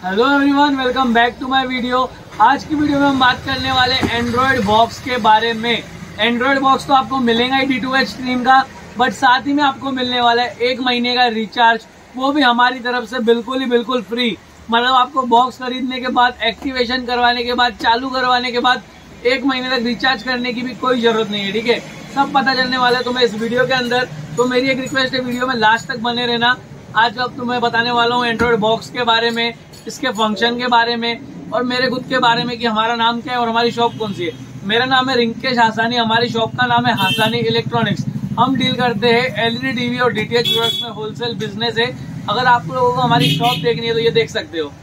Hello everyone, welcome back to my video. आज की video में हम बात करने वाले एंड्रॉयड बॉक्स के बारे में। एंड्रॉयड बॉक्स तो आपको मिलेगा ही D2H स्ट्रीम का, बट साथ ही में आपको मिलने वाला है 1 महीने का रिचार्ज, वो भी हमारी तरफ से बिल्कुल फ्री। मतलब आपको बॉक्स खरीदने के बाद, एक्टिवेशन करवाने के बाद, चालू करवाने के बाद 1 महीने तक रिचार्ज करने की भी कोई जरूरत नहीं है। ठीक है, सब पता चलने वाला है तुम्हें इस वीडियो के अंदर। तो मेरी एक रिक्वेस्ट है, वीडियो में लास्ट तक बने रहना। आज अब तुम्हें बताने वाला हूँ एंड्रॉयड बॉक्स के बारे में, इसके फंक्शन के बारे में और मेरे खुद के बारे में कि हमारा नाम क्या है और हमारी शॉप कौन सी है। मेरा नाम है रिंकेश हासानी, हमारी शॉप का नाम है हासानी इलेक्ट्रॉनिक्स। हम डील करते हैं LED टीवी और DTH प्रोडक्ट्स में, होलसेल बिजनेस है। अगर आप लोगों को हमारी शॉप देखनी है तो ये देख सकते हो।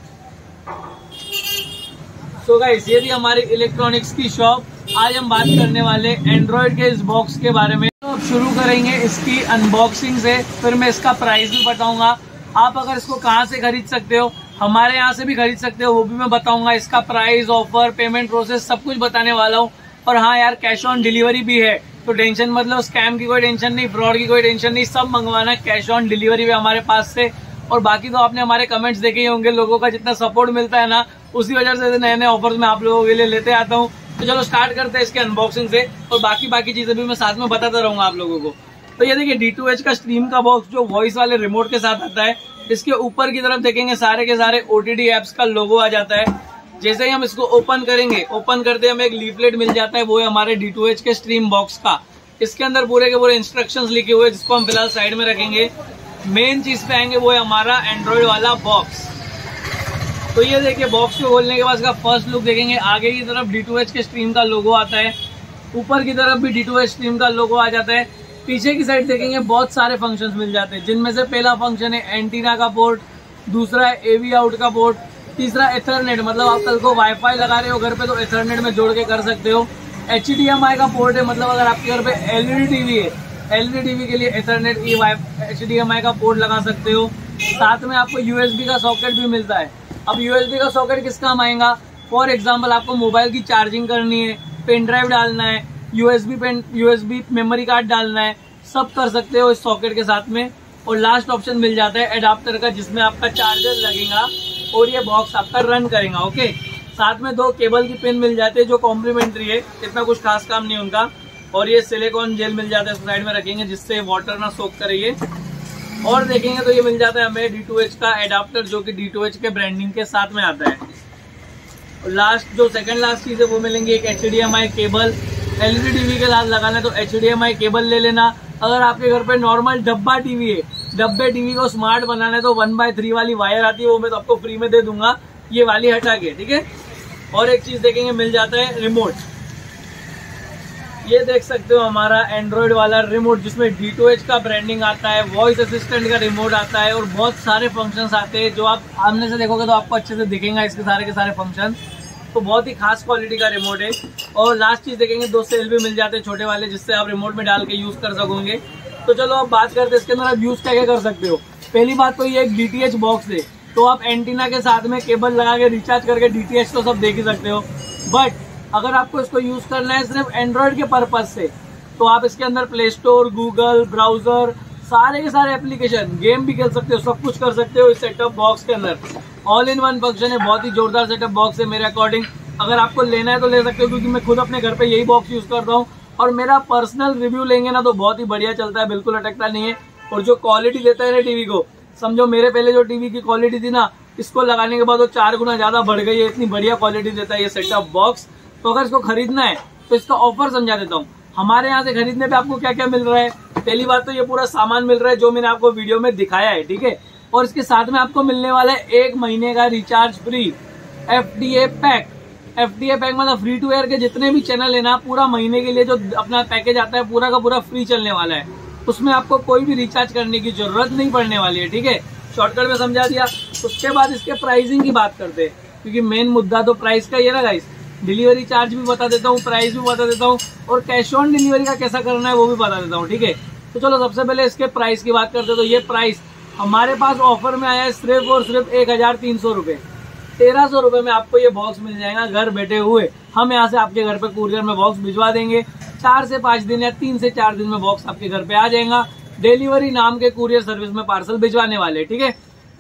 सो गाइस, ये थी हमारी इलेक्ट्रॉनिक्स की शॉप। आज हम बात करने वाले एंड्रॉयड के इस बॉक्स के बारे में। तो अब शुरू करेंगे इसकी अनबॉक्सिंग से, फिर मैं इसका प्राइस भी बताऊंगा। आप अगर इसको कहाँ से खरीद सकते हो, हमारे यहाँ से भी खरीद सकते हो, वो भी मैं बताऊंगा। इसका प्राइस, ऑफर, पेमेंट प्रोसेस सब कुछ बताने वाला हूँ। और हाँ यार, कैश ऑन डिलीवरी भी है, तो टेंशन मतलब स्कैम की कोई टेंशन नहीं, फ्रॉड की कोई टेंशन नहीं। सब मंगवाना कैश ऑन डिलीवरी भी हमारे पास से। और बाकी तो आपने हमारे कमेंट्स देखे ही होंगे, लोगों का जितना सपोर्ट मिलता है ना, उसी वजह से नए नए ऑफर्स मैं आप लोगों के लिए लेते आता हूँ। तो चलो स्टार्ट करते हैं इसके अनबॉक्सिंग से, और बाकी चीजें भी मैं साथ में बताता रहूंगा आप लोगों को। तो ये देखिए D2H का स्ट्रीम का बॉक्स जो वॉइस वाले रिमोट के साथ आता है। इसके ऊपर की तरफ देखेंगे सारे के सारे OTT एप्स का लोगो आ जाता है। जैसे ही हम इसको ओपन करेंगे, ओपन करते हमें एक लीफलेट मिल जाता है, वो है हमारे D2H के स्ट्रीम बॉक्स का। इसके अंदर पूरे के पूरे इंस्ट्रक्शंस लिखे हुए, जिसको हम फिलहाल साइड में रखेंगे। मेन चीज पे आएंगे, वो है हमारा एंड्रॉइड वाला बॉक्स। तो ये देखिए, बॉक्स को खोलने के बाद इसका फर्स्ट लुक देखेंगे। आगे की तरफ D2H के स्ट्रीम का लोगो आता है, ऊपर की तरफ भी D2H स्ट्रीम का लोगो आ जाता है। पीछे की साइड देखेंगे बहुत सारे फंक्शंस मिल जाते हैं, जिनमें से पहला फंक्शन है एंटीना का पोर्ट, दूसरा है AV आउट का पोर्ट, तीसरा एथरनेट, मतलब आप कल को वाईफाई लगा रहे हो घर पे तो एथरनेट में जोड़ के कर सकते हो। HDMI का पोर्ट है, मतलब अगर आपके घर पे LED टीवी है, LED टीवी के लिए एथरनेट की HDMI का पोर्ट लगा सकते हो। साथ में आपको USB का सॉकेट भी मिलता है। अब USB का सॉकेट किस काम आएगा? फॉर एग्जाम्पल, आपको मोबाइल की चार्जिंग करनी है, पेन ड्राइव डालना है, USB मेमोरी कार्ड डालना है, सब कर सकते हो इस सॉकेट के साथ में। और लास्ट ऑप्शन मिल जाता है एडाप्टर का, जिसमें आपका चार्जर लगेगा और ये बॉक्स आपका रन करेगा। ओके, साथ में 2 केबल की पिन मिल जाते हैं जो कॉम्प्लीमेंट्री है, इतना कुछ खास काम नहीं उनका। और ये सिलिकॉन जेल मिल जाता है, साइड में रखेंगे जिससे वाटर ना सोक करे ये। और देखेंगे तो ये मिल जाता है हमें D2H का एडाप्टर, जो कि D2H के ब्रांडिंग के साथ में आता है। और लास्ट, जो सेकंड लास्ट चीज है, वो मिलेंगे एक HDMI केबल। LED टीवी के साथ लगाना है तो HDMI केबल ले लेना। अगर आपके घर पे नॉर्मल डब्बा टीवी है, डब्बे टीवी को स्मार्ट बनाना है तो 1/3 वाली वायर आती है, वो मैं तो आपको फ्री में दे दूंगा, ये वाली हटा के। ठीक है, और एक चीज देखेंगे, मिल जाता है रिमोट। ये देख सकते हो हमारा एंड्रॉइड वाला रिमोट, जिसमें D2H का ब्रांडिंग आता है, वॉइस असिस्टेंट का रिमोट आता है और बहुत सारे फंक्शंस आते हैं। जो आप सामने से देखोगे तो आपको अच्छे से दिखेगा इसके सारे के सारे फंक्शन। तो बहुत ही खास क्वालिटी का रिमोट है। और लास्ट चीज देखेंगे, 2 सेल भी मिल जाते हैं छोटे वाले, जिससे आप रिमोट में डाल के यूज कर सकोगे। तो चलो अब बात करते हैं इसके अंदर आप यूज क्या कर सकते हो। पहली बात तो ये एक DTH बॉक्स है, तो आप एंटीना के साथ में केबल लगा के रिचार्ज करके DTH तो सब देख ही सकते हो। बट अगर आपको इसको यूज करना है सिर्फ एंड्रॉइड के पर्पज से, तो आप इसके अंदर प्ले स्टोर, गूगल ब्राउजर, सारे के सारे एप्लीकेशन, गेम भी खेल सकते हो, सब कुछ कर सकते हो इस सेटअप बॉक्स के अंदर। ऑल इन वन फंक्शन है, बहुत ही जोरदार सेटअप बॉक्स है मेरे अकॉर्डिंग। अगर आपको लेना है तो ले सकते हो, क्योंकि मैं खुद अपने घर पे यही बॉक्स यूज करता हूँ। और मेरा पर्सनल रिव्यू लेंगे ना तो बहुत ही बढ़िया चलता है, बिल्कुल अटकता नहीं है। और जो क्वालिटी देता है ना टीवी को, समझो मेरे पहले जो टीवी की क्वालिटी थी ना, इसको लगाने के बाद वो 4 गुना ज्यादा बढ़ गई है। इतनी बढ़िया क्वालिटी देता है ये सेटअप बॉक्स। तो अगर इसको खरीदना है तो इसका ऑफर समझा देता हूँ। हमारे यहाँ से खरीदने पे आपको क्या क्या मिल रहा है। पहली बात तो ये पूरा सामान मिल रहा है जो मैंने आपको वीडियो में दिखाया है, ठीक है। और इसके साथ में आपको मिलने वाला है 1 महीने का recharge free, FDA pack. FDA pack मतलब फ्री टू एयर के जितने भी चैनल है ना, पूरा महीने के लिए जो अपना पैकेज आता है, पूरा का पूरा फ्री चलने वाला है। उसमें आपको कोई भी रिचार्ज करने की जरूरत नहीं पड़ने वाली है, ठीक है। शॉर्टकट में समझा दिया। उसके बाद इसके प्राइसिंग की बात करते हैं, क्योंकि मेन मुद्दा तो प्राइस का ही है ना गाइस। डिलीवरी चार्ज भी बता देता हूँ, प्राइस भी बता देता हूँ, और कैश ऑन डिलीवरी का कैसा करना है वो भी बता देता हूँ, ठीक है। तो चलो सबसे पहले इसके प्राइस की बात करते हैं। तो ये प्राइस हमारे पास ऑफर में आया है सिर्फ और सिर्फ 1300 रुपए। 1300 रुपए में आपको ये बॉक्स मिल जाएगा घर बैठे हुए। हम यहाँ से आपके घर पे कुरियर में बॉक्स भिजवा देंगे। 4 से 5 दिन या 3 से 4 दिन में बॉक्स आपके घर पे आ जाएगा। डिलीवरी नाम के कुरियर सर्विस में पार्सल भिजवाने वाले, ठीक है।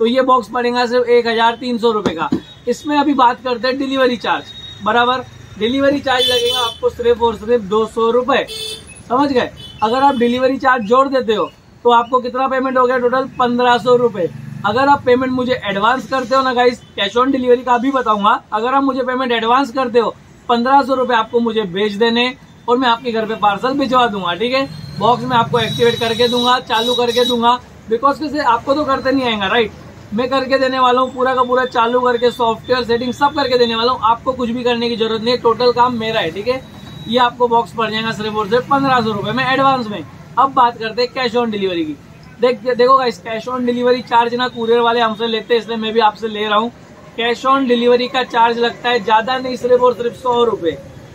तो ये बॉक्स पड़ेगा सिर्फ 1300 रुपए का। इसमें अभी बात करते हैं डिलीवरी चार्ज, बराबर। डिलीवरी चार्ज लगेगा आपको सिर्फ और सिर्फ 200 रुपए, समझ गए। अगर आप डिलीवरी चार्ज जोड़ देते हो तो आपको कितना पेमेंट हो गया टोटल 1500 रुपए। अगर आप पेमेंट मुझे एडवांस करते हो ना गाइस, कैश ऑन डिलीवरी का भी बताऊंगा, अगर आप मुझे पेमेंट एडवांस करते हो 1500 रुपए आपको मुझे भेज देने और मैं आपके घर पे पार्सल भिजवा दूंगा, ठीक है। बॉक्स में आपको एक्टिवेट करके दूंगा, चालू करके दूंगा, बिकॉज कैसे आपको तो करते नहीं आएगा, राइट। मैं करके देने वाला हूँ, पूरा का पूरा चालू करके सॉफ्टवेयर सेटिंग सब करके देने वाला हूँ, आपको कुछ भी करने की जरूरत नहीं है, टोटल काम मेरा है, ठीक है। ये आपको बॉक्स पड़ जाएगा सिर्फ और सिर्फ 1500 रुपए में एडवांस में। अब बात करते हैं कैश ऑन डिलीवरी की। देखो guys, cash on delivery charge ना कुरियर वाले हमसे लेते हैं, इसलिए मैं भी आपसे ले रहा हूँ। कैश ऑन डिलीवरी का चार्ज लगता है ज्यादा नहीं, सिर्फ और सिर्फ 100 रुपए।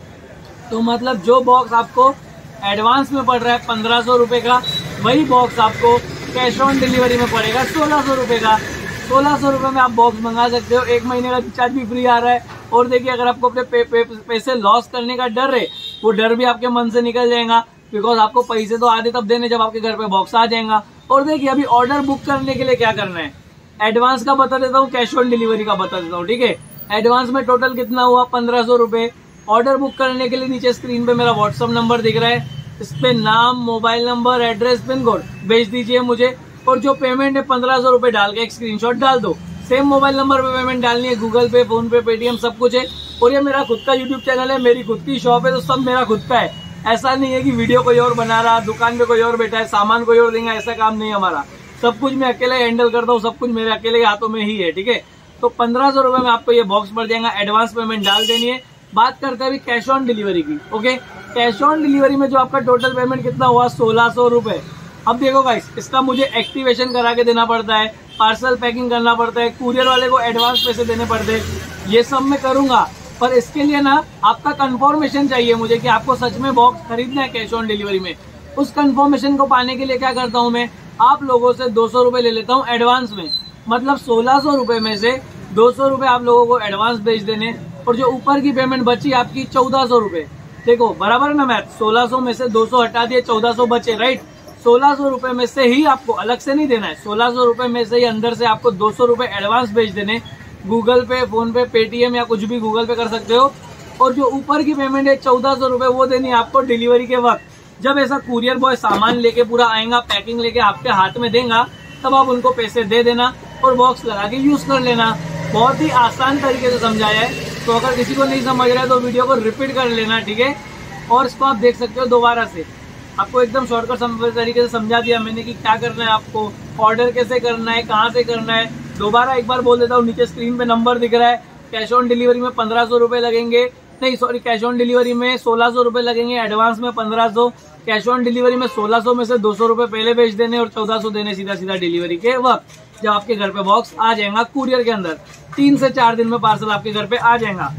तो मतलब जो बॉक्स आपको एडवांस में पड़ रहा है 1500 रुपए का, वही बॉक्स आपको कैश ऑन डिलीवरी में पड़ेगा 1600 रुपए का। 1600 रुपए में आप बॉक्स मंगा सकते हो, 1 महीने का रिचार्ज भी फ्री आ रहा है। और देखिए, अगर आपको अपने पैसे लॉस करने का डर है, वो डर भी आपके मन से निकल जाएगा, बिकॉज आपको पैसे तो आधे तब देने जब आपके घर पे बॉक्स आ जाएगा। और देखिए, अभी ऑर्डर बुक करने के लिए क्या करना है, एडवांस का बता देता हूँ, कैश ऑन डिलीवरी का बता देता हूँ, ठीक है। एडवांस में टोटल कितना हुआ 1500 रुपए। ऑर्डर बुक करने के लिए नीचे स्क्रीन पे मेरा व्हाट्सअप नंबर दिख रहा है, इस पे नाम, mobile number, address, pin code भेज दीजिए मुझे, और जो पेमेंट है 1500 रुपए डाल के एक स्क्रीनशॉट डाल दो। सेम मोबाइल नंबर पे पेमेंट डालनी है, गूगल पे, फोन पे, पेटीएम सब कुछ है। और ये मेरा खुद का यूट्यूब चैनल है, मेरी खुद की शॉप है, तो सब मेरा खुद का है। ऐसा नहीं है कि वीडियो कोई और बना रहा, दुकान पे कोई और बैठा है, सामान कोई और देंगे, ऐसा काम नहीं हमारा। सब कुछ मैं अकेले हैंडल करता हूँ, सब कुछ मेरे अकेले हाथों में ही है, ठीक है। तो 1500 रुपए में आपको ये बॉक्स पड़ जाएगा, एडवांस पेमेंट डाल देनी है। बात करते हैं अभी कैश ऑन डिलीवरी की, ओके। कैश ऑन डिलीवरी में जो आपका टोटल पेमेंट कितना हुआ 1600 रुपए। अब देखो गाइस, इसका मुझे एक्टिवेशन करा के देना पड़ता है, पार्सल पैकिंग करना पड़ता है, कुरियर वाले को एडवांस पैसे देने पड़ते हैं, ये सब मैं करूंगा। पर इसके लिए ना आपका कंफर्मेशन चाहिए मुझे कि आपको सच में बॉक्स खरीदना है कैश ऑन डिलीवरी में। उस कंफर्मेशन को पाने के लिए क्या करता हूँ मैं, आप लोगों से 200 रुपए ले लेता हूँ एडवांस में। मतलब 1600 रुपए में से 200 रुपए आप लोगों को एडवांस भेज देने, और जो ऊपर की पेमेंट बची आपकी 1400 रुपए। देखो बराबर ना मैथ, 1600 में से 200 हटा दिए, 1400 बचे, राइट। 1600 रुपए में से ही आपको अलग से नहीं देना है, 1600 रुपए में से ही अंदर से आपको 200 रुपए एडवांस भेज देने, गूगल पे, फोन पे, पेटीएम या कुछ भी गूगल पे कर सकते हो। और जो ऊपर की पेमेंट है 1400 रुपए, वो देनी है आपको डिलीवरी के वक्त। जब ऐसा कुरियर बॉय सामान लेके पूरा आएगा, पैकिंग लेके आपके हाथ में देगा, तब आप उनको पैसे दे देना और बॉक्स लगा के यूज कर लेना। बहुत ही आसान तरीके से समझाया है, तो अगर किसी को नहीं समझ रहा है तो वीडियो को रिपीट कर लेना, ठीक है। और इसको आप देख सकते हो दोबारा से, आपको एकदम शॉर्टकट तरीके से समझा दिया मैंने कि क्या करना है, आपको ऑर्डर कैसे करना है, कहाँ से करना है। दोबारा एक बार बोल देता हूँ, नीचे स्क्रीन पे नंबर दिख रहा है। कैश ऑन डिलीवरी में 1500 रुपए लगेंगे, नहीं सॉरी, कैश ऑन डिलीवरी में 1600 रुपए लगेंगे, एडवांस में 1500। कैश ऑन डिलीवरी में 1600 में से 200 रुपए पहले भेज देने और 1400 देने सीधा सीधा डिलीवरी के वक्त, जब आपके घर पे बॉक्स आ जाएगा कुरियर के अंदर। 3 से 4 दिन में पार्सल आपके घर पे आ जाएगा।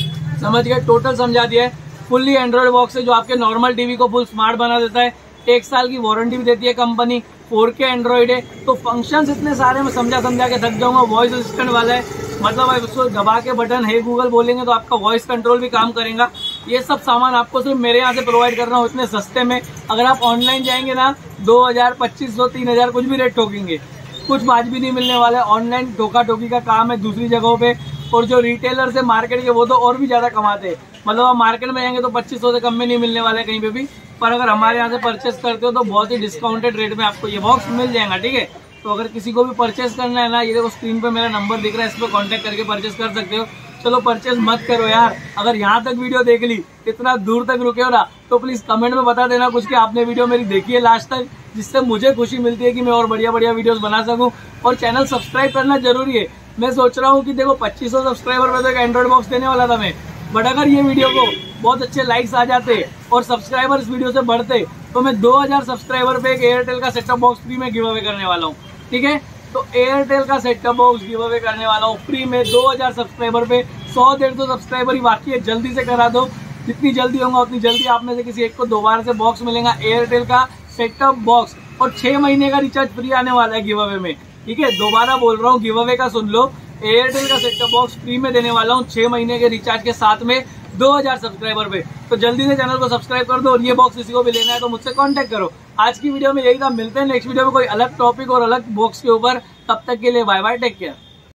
समझ गए, टोटल समझा दिया है। फुल्ली एंड्रॉइड बॉक्स है जो आपके नॉर्मल टीवी को फुल स्मार्ट बना देता है। 1 साल की वारंटी भी देती है कंपनी। 4K एंड्रॉइड है, तो फंक्शंस इतने सारे मैं समझा के थक जाऊंगा। वॉइस असिस्टेंट वाला है, मतलब आप उसको दबा के बटन है गूगल बोलेंगे तो आपका वॉइस कंट्रोल भी काम करेगा। ये सब सामान आपको सिर्फ मेरे यहाँ से प्रोवाइड कर रहा हूँ इतने सस्ते में। अगर आप ऑनलाइन जाएंगे ना 2000, 2500, 3000 कुछ भी रेट ठोकेंगे, कुछ बात भी नहीं मिलने वाला है। ऑनलाइन धोखा टोकी का काम है दूसरी जगहों पे, और जो रिटेलर से मार्केट के वो तो और भी ज्यादा कमाते हैं। मतलब आप मार्केट में जाएंगे तो 2500 से कम में नहीं मिलने वाला है कहीं पे भी, पर अगर हमारे यहाँ से परचेस करते हो तो बहुत ही डिस्काउंटेड रेट में आपको ये बॉक्स मिल जाएगा, ठीक है। तो अगर किसी को भी परचेस करना है ना, ये देखो स्क्रीन पे मेरा नंबर दिख रहा है, इस पर कॉन्टेक्ट करके परचेस कर सकते हो। चलो परचेस मत करो यार, अगर यहाँ तक वीडियो देख ली, इतना दूर तक रुके हो ना, तो प्लीज कमेंट में बता देना कुछ कि आपने वीडियो मेरी देखी है लास्ट तक, जिससे मुझे खुशी मिलती है कि मैं और बढ़िया बढ़िया वीडियोस बना सकूं। और चैनल सब्सक्राइब करना जरूरी है। मैं सोच रहा हूँ कि देखो 2500 सब्सक्राइबर में तो एक एंड्रॉइड बॉक्स देने वाला था मैं, बट अगर ये वीडियो को बहुत अच्छे लाइक्स आ जाते और सब्सक्राइबर इस वीडियो से बढ़ते, तो मैं 2000 सब्सक्राइबर पे एक एयरटेल का सेटअप बॉक्स फ्री में गिव अवे करने वाला हूँ, ठीक है। तो एयरटेल का सेटअप बॉक्स गिव अवे करने वाला हूँ फ्री में 2000 सब्सक्राइबर पे। 100-150 सब्सक्राइबर ही बाकी है, जल्दी से करा दो। जितनी जल्दी होगा उतनी जल्दी आप में से किसी एक को दोबारा से बॉक्स मिलेगा, एयरटेल का सेटअप बॉक्स। और 6 महीने का रिचार्ज फ्री आने वाला है गिव अवे में, ठीक है। दोबारा बोल रहा हूँ, गिव अवे का सुन लो, एयरटेल का सेटअप बॉक्स फ्री में देने वाला हूँ 6 महीने के रिचार्ज के साथ में 2000 सब्सक्राइबर पे। तो जल्दी से चैनल को सब्सक्राइब कर दो, और ये बॉक्स किसी को भी लेना है तो मुझसे कांटेक्ट करो। आज की वीडियो में यही था, मिलते हैं नेक्स्ट वीडियो में कोई अलग टॉपिक और अलग बॉक्स के ऊपर। तब तक के लिए बाय बाय, टेक केयर।